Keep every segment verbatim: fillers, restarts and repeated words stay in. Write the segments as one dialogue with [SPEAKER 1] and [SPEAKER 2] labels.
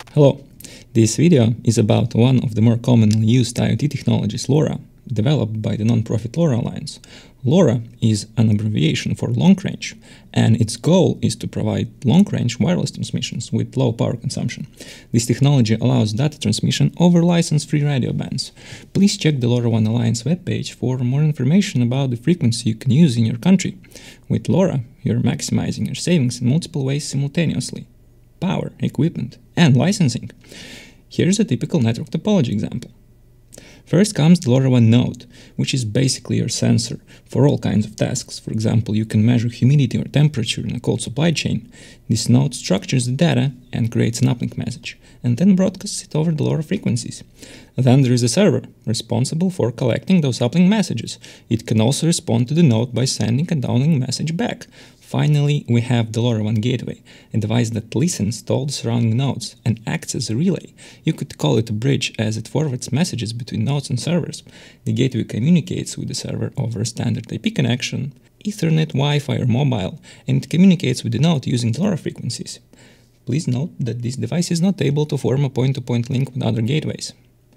[SPEAKER 1] Hello, this video is about one of the more commonly used IoT technologies, LoRa, developed by the non-profit LoRa Alliance. LoRa is an abbreviation for long range, and its goal is to provide long-range wireless transmissions with low power consumption. This technology allows data transmission over license-free radio bands. Please check the LoRaWAN Alliance webpage for more information about the frequency you can use in your country. With LoRa, you're maximizing your savings in multiple ways simultaneously: power, equipment, and licensing. Here's a typical network topology example. First comes the LoRaWAN node, which is basically your sensor for all kinds of tasks. For example, you can measure humidity or temperature in a cold supply chain. This node structures the data and creates an uplink message, and then broadcasts it over the LoRa frequencies. Then there is a server, responsible for collecting those uplink messages. It can also respond to the node by sending a downlink message back. Finally, we have the LoRaWAN gateway, a device that listens to all the surrounding nodes and acts as a relay. You could call it a bridge, as it forwards messages between nodes and servers. The gateway communicates with the server over a standard I P connection, Ethernet, Wi-Fi, or mobile, and it communicates with the node using the LoRa frequencies. Please note that this device is not able to form a point-to-point link with other gateways.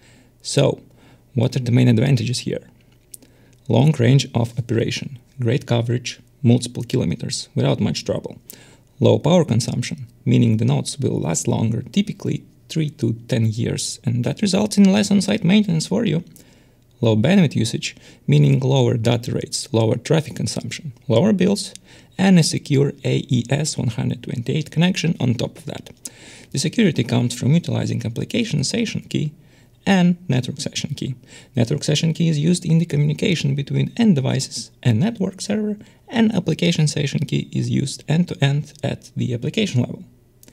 [SPEAKER 1] So, what are the main advantages here? Long range of operation, great coverage, multiple kilometers without much trouble. Low power consumption, meaning the nodes will last longer, typically three to ten years, and that results in less on-site maintenance for you. Low bandwidth usage, meaning lower data rates, lower traffic consumption, lower bills, and a secure A E S one twenty-eight connection on top of that. The security comes from utilizing application session key and network session key. Network session key is used in the communication between end devices and network server, and application session key is used end-to-end at the application level.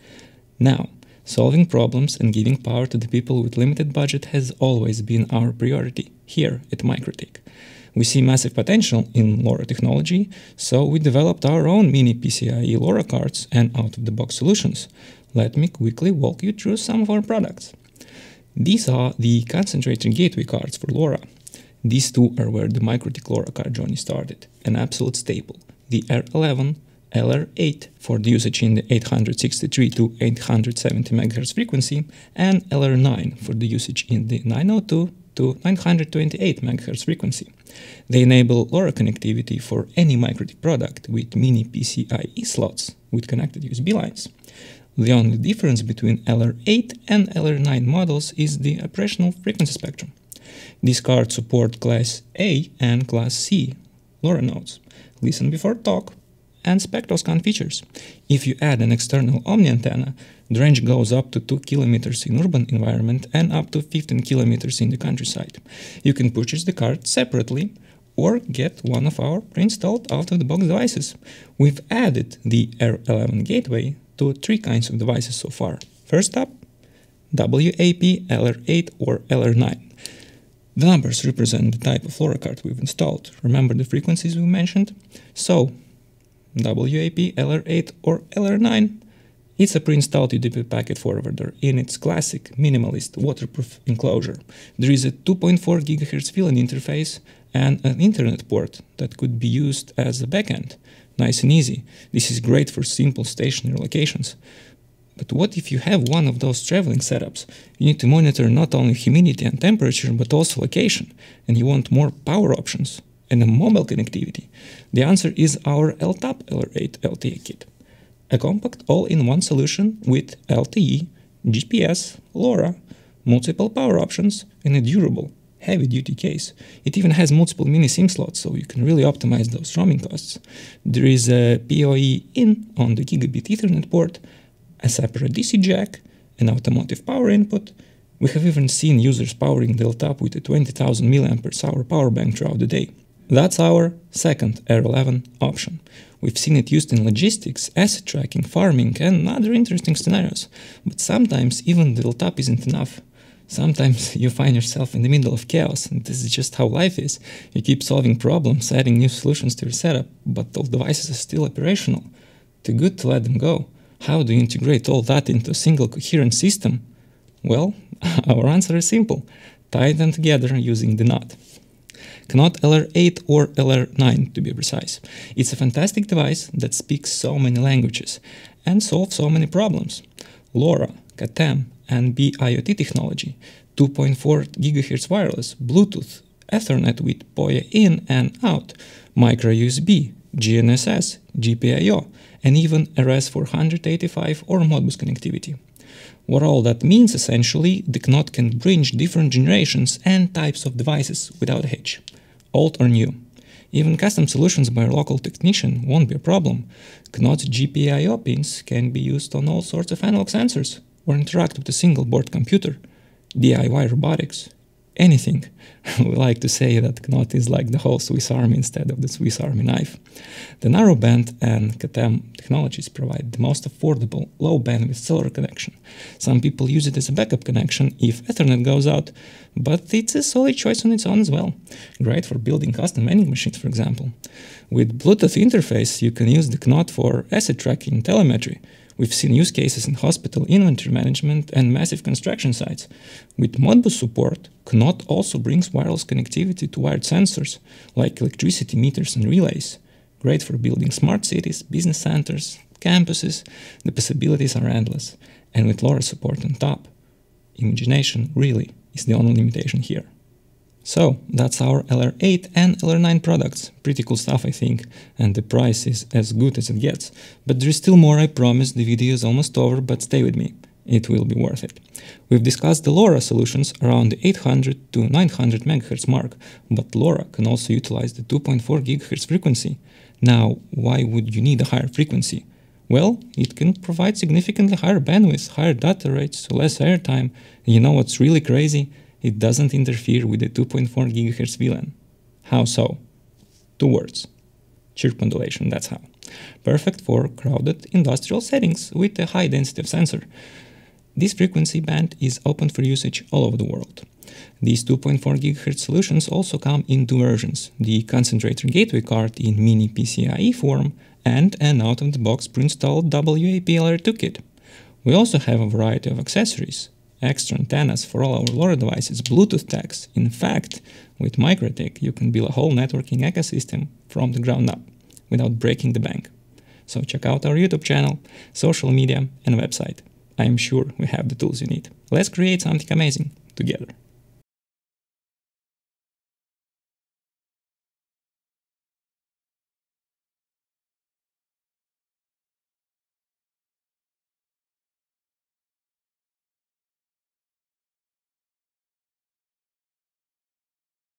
[SPEAKER 1] Now, solving problems and giving power to the people with limited budget has always been our priority here at MikroTik. We see massive potential in LoRa technology, so we developed our own mini P C I E LoRa cards and out-of-the-box solutions. Let me quickly walk you through some of our products. These are the concentrated gateway cards for LoRa. These two are where the MikroTik LoRa card journey started, an absolute staple. The R eleven, L R eight for the usage in the eight sixty-three to eight seventy megahertz frequency, and L R nine for the usage in the nine oh two to nine twenty-eight megahertz frequency. They enable LoRa connectivity for any MikroTik product with mini P C I E slots with connected U S B lines. The only difference between L R eight and L R nine models is the operational frequency spectrum. These cards support Class A and Class C LoRa nodes, listen before talk, and spectral scan features. If you add an external Omni antenna, the range goes up to two kilometers in urban environment and up to fifteen kilometers in the countryside. You can purchase the card separately or get one of our pre-installed out-of-the-box devices. We've added the R eleven gateway to three kinds of devices so far. First up, W A P L R eight or L R nine. The numbers represent the type of LoRa card we've installed. Remember the frequencies we mentioned? So, W A P L R eight or L R nine, it's a pre-installed U D P packet forwarder in its classic minimalist waterproof enclosure. There is a two point four gigahertz V LAN interface and an Internet port that could be used as a backend. Nice and easy. This is great for simple stationary locations. But what if you have one of those traveling setups? You need to monitor not only humidity and temperature, but also location, and you want more power options and a mobile connectivity. The answer is our L T E L R eight L T E Kit, a compact all-in-one solution with L T E, G P S, LoRa, multiple power options, and a durable, heavy-duty case. It even has multiple mini SIM slots, so you can really optimize those roaming costs. There is a P O E in on the gigabit Ethernet port, a separate D C jack, an automotive power input. We have even seen users powering the L T E with a twenty thousand milliamp hour power bank throughout the day. That's our second R eleven option. We've seen it used in logistics, asset tracking, farming, and other interesting scenarios. But sometimes even the L T E isn't enough. Sometimes you find yourself in the middle of chaos, and this is just how life is. You keep solving problems, adding new solutions to your setup, but those devices are still operational. Too good to let them go. How do you integrate all that into a single coherent system? Well, our answer is simple. Tie them together using the knot. Not L R eight or L R nine to be precise. It's a fantastic device that speaks so many languages and solves so many problems. LoRa, C A T E M, and B IoT technology, two point four gigahertz wireless, Bluetooth, Ethernet with P O E in and out, micro U S B, G N S S, G P I O, and even R S four eighty-five or Modbus connectivity. What all that means essentially, the C N O T can bridge different generations and types of devices without a hitch, old or new. Even custom solutions by a local technician won't be a problem. C N O T's G P I O pins can be used on all sorts of analog sensors or interact with a single board computer, D I Y robotics, anything. We like to say that C N O T is like the whole Swiss Army instead of the Swiss Army knife. The narrowband and C A T M technologies provide the most affordable, low-bandwidth cellular connection. Some people use it as a backup connection if Ethernet goes out, but it's a solid choice on its own as well. Great for building custom vending machines, for example. With Bluetooth interface, you can use the C N O T for asset tracking and telemetry. We've seen use cases in hospital inventory management and massive construction sites. With Modbus support, C N O T also brings wireless connectivity to wired sensors, like electricity meters and relays. Great for building smart cities, business centers, campuses. The possibilities are endless. And with LoRa support on top, imagination really is the only limitation here. So, that's our L R eight and L R nine products. Pretty cool stuff, I think, and the price is as good as it gets. But there is still more, I promise. The video is almost over, but stay with me. It will be worth it. We've discussed the LoRa solutions around the eight hundred to nine hundred megahertz mark, but LoRa can also utilize the two point four gigahertz frequency. Now, why would you need a higher frequency? Well, it can provide significantly higher bandwidth, higher data rates, less airtime, and you know what's really crazy? It doesn't interfere with the two point four gigahertz V LAN. How so? Two words. Chirp modulation, that's how. Perfect for crowded industrial settings with a high density of sensor. This frequency band is open for usage all over the world. These two point four gigahertz solutions also come in two versions, the concentrator gateway card in mini P C I E form and an out-of-the-box pre-installed W A P L R two kit. We also have a variety of accessories, extra antennas for all our LoRa devices, Bluetooth tags. In fact, with MikroTik, you can build a whole networking ecosystem from the ground up without breaking the bank. So check out our YouTube channel, social media, and website. I am sure we have the tools you need. Let's create something amazing together.